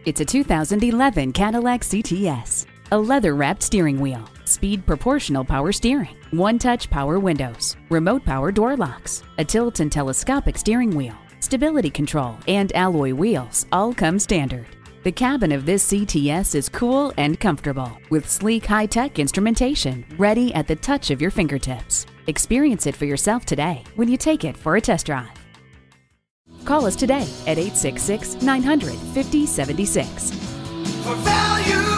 It's a 2011 Cadillac CTS. A leather-wrapped steering wheel, speed proportional power steering, one-touch power windows, remote power door locks, a tilt and telescopic steering wheel, stability control, and alloy wheels all come standard. The cabin of this CTS is cool and comfortable, with sleek high-tech instrumentation ready at the touch of your fingertips. Experience it for yourself today when you take it for a test drive. Call us today at 866-900-5076. For value.